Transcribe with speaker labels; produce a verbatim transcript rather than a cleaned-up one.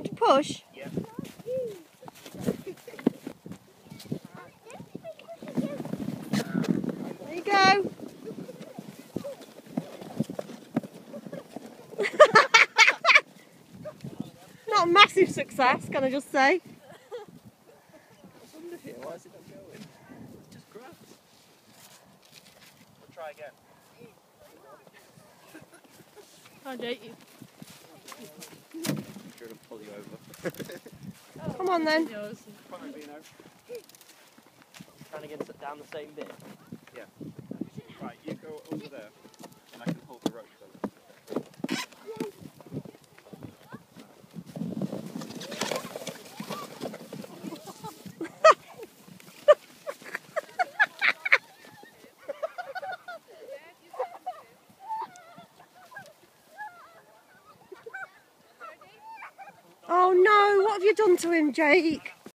Speaker 1: got to push?
Speaker 2: Yeah.
Speaker 1: There you go. Not a massive success, can I just say?
Speaker 2: What's under here? Why is it not going? It's just grass. We'll try again.
Speaker 3: I date you.
Speaker 2: I'm sure it'll pull you over.
Speaker 1: Come on then.
Speaker 2: Fine, you know. Trying to get down the same bit. Yeah. Right, you go over there, and I can hold the rope.
Speaker 1: Oh no, what have you done to him, Jake?